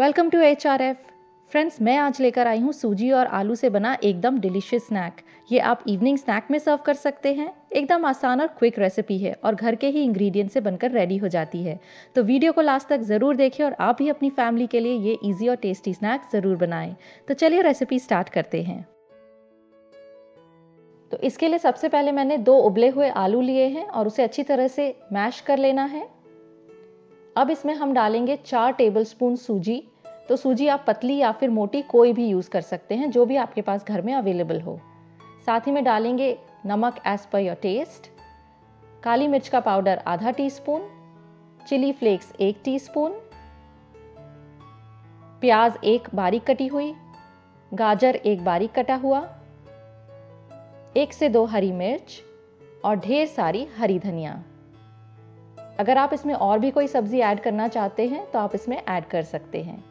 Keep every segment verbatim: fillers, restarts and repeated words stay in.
Welcome to H R F. Friends, मैं आज लेकर आई हूँ सूजी और आलू से बना एकदम डिलीशियस स्नैक। ये आप इवनिंग स्नैक में सर्व कर सकते हैं। एकदम आसान और क्विक रेसिपी है और घर के ही इंग्रेडिएंट से बनकर रेडी हो जाती है। तो वीडियो को लास्ट तक ज़रूर देखें और आप भी अपनी फैमिली के लिए ये ईजी और टेस्टी स्नैक ज़रूर बनाएं। तो चलिए रेसिपी स्टार्ट करते हैं। तो इसके लिए सबसे पहले मैंने दो उबले हुए आलू लिए हैं और उसे अच्छी तरह से मैश कर लेना है। अब इसमें हम डालेंगे चार टेबलस्पून सूजी। तो सूजी आप पतली या फिर मोटी कोई भी यूज़ कर सकते हैं, जो भी आपके पास घर में अवेलेबल हो। साथ ही में डालेंगे नमक एज पर योर टेस्ट, काली मिर्च का पाउडर आधा टीस्पून, चिली फ्लेक्स एक टीस्पून, प्याज एक बारीक कटी हुई, गाजर एक बारीक कटा हुआ, एक से दो हरी मिर्च और ढेर सारी हरी धनिया। अगर आप इसमें और भी कोई सब्जी ऐड करना चाहते हैं तो आप इसमें ऐड कर सकते हैं।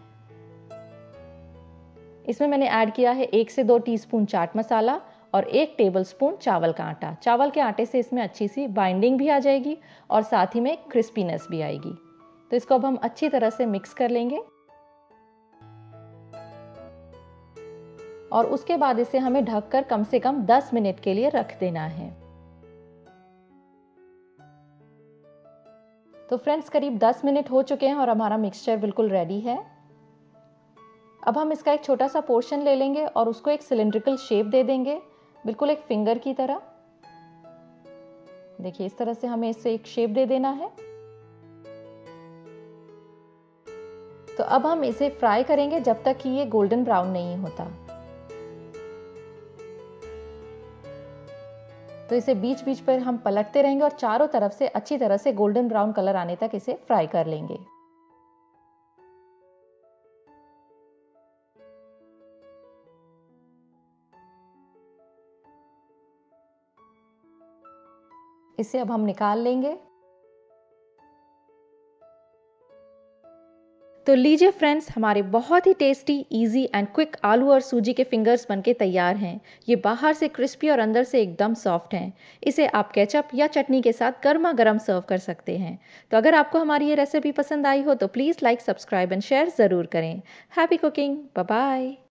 इसमें मैंने ऐड किया है एक से दो टीस्पून चाट मसाला और एक टेबलस्पून चावल का आटा। चावल के आटे से इसमें अच्छी सी बाइंडिंग भी आ जाएगी और साथ ही में क्रिस्पीनेस भी आएगी। तो इसको अब हम अच्छी तरह से मिक्स कर लेंगे और उसके बाद इसे हमें ढककर कम से कम दस मिनट के लिए रख देना है। तो फ्रेंड्स, करीब दस मिनट हो चुके हैं और हमारा मिक्सचर बिल्कुल रेडी है। अब हम इसका एक छोटा सा पोर्शन ले लेंगे और उसको एक सिलिंड्रिकल शेप दे देंगे, बिल्कुल एक फिंगर की तरह। देखिए, इस तरह से हमें इससे एक शेप दे देना है। तो अब हम इसे फ्राई करेंगे जब तक कि ये गोल्डन ब्राउन नहीं होता। तो इसे बीच बीच पर हम पलटते रहेंगे और चारों तरफ से अच्छी तरह से गोल्डन ब्राउन कलर आने तक इसे फ्राई कर लेंगे। इसे अब हम निकाल लेंगे। तो लीजिए फ्रेंड्स, हमारे बहुत ही टेस्टी, इजी एंड क्विक आलू और सूजी के फिंगर्स बनके तैयार हैं। ये बाहर से क्रिस्पी और अंदर से एकदम सॉफ्ट हैं। इसे आप केचप या चटनी के साथ गर्मा गर्म सर्व कर सकते हैं। तो अगर आपको हमारी ये रेसिपी पसंद आई हो तो please like, subscribe and share ज़रूर करें। Happy cooking, bye bye.